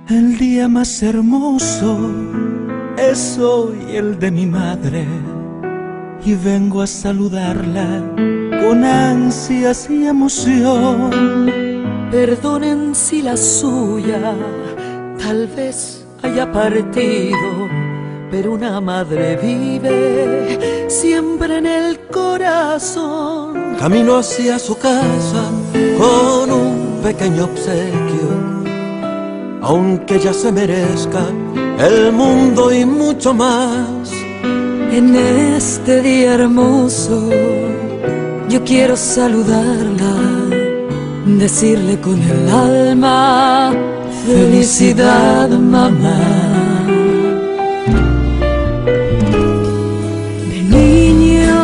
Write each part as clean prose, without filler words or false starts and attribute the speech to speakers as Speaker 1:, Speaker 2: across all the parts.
Speaker 1: El día más hermoso es hoy el de mi madre, y vengo a saludarla con ansias y emoción.
Speaker 2: Perdonen si la suya tal vez haya partido, pero una madre vive siempre en el corazón.
Speaker 3: Camino hacia su casa con un pequeño obsequio, aunque ella se merezca el mundo y mucho más.
Speaker 2: En este día hermoso yo quiero saludarla, decirle con el alma: felicidad, mamá. De niño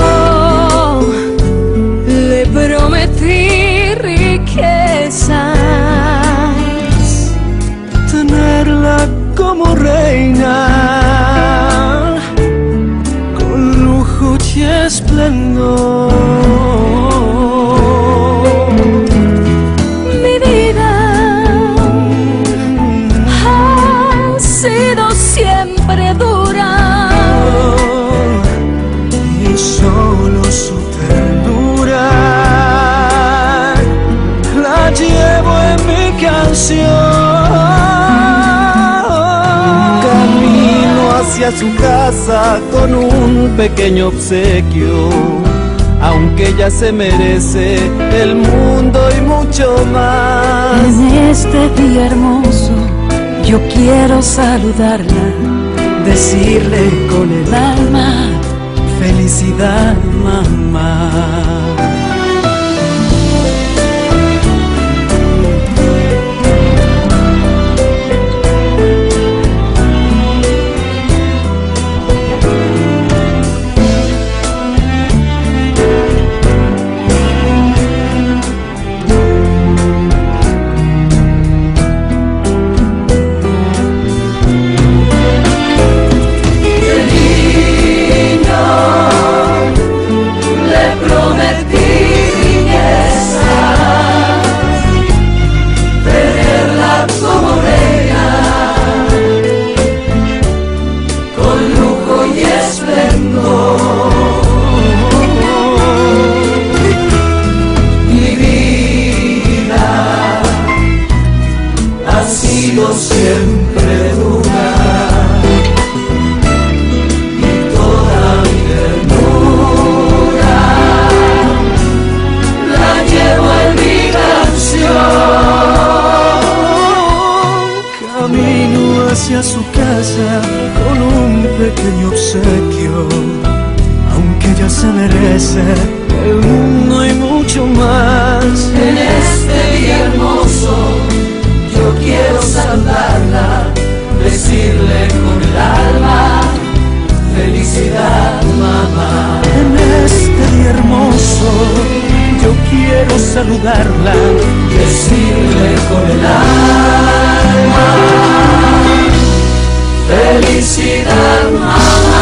Speaker 2: le prometí riquezas,
Speaker 1: tenerla como reina, con lujo y esplendor.
Speaker 2: Mi vida ha sido siempre dura,
Speaker 1: y solo su ternura la llevo en mi canción. Camino hacia su casa con un pequeño obsequio, aunque ella se merece el mundo y mucho más.
Speaker 2: En este día hermoso yo quiero saludarla, decirle con el alma:
Speaker 1: Felicidad, mamá. Siempre dura, y toda mi ternura la llevo en mi canción. Camino hacia su casa con un pequeño obsequio, aunque ella se merece el mundo y mucho más.
Speaker 2: En este día hermoso yo quiero saludarla, decirle con el alma: felicidad, mamá.
Speaker 1: En este día hermoso yo quiero saludarla,
Speaker 2: Decirle con el alma: felicidad, mamá.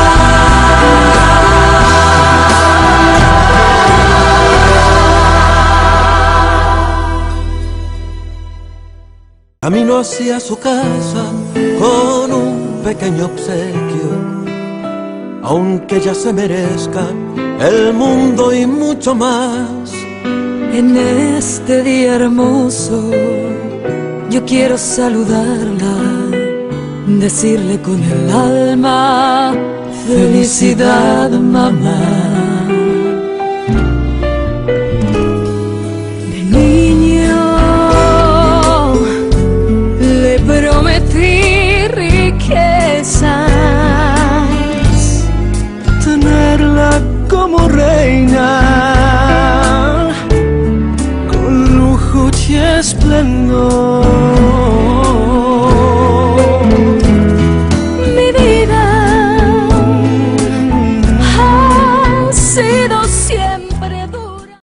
Speaker 3: Camino hacia su casa con un pequeño obsequio, aunque ella se merezca el mundo y mucho más.
Speaker 2: En este día hermoso yo quiero saludarla, decirle con el alma: felicidad, mamá. De niño le prometí riquezas,
Speaker 1: tenerla como reina, con lujo y esplendor.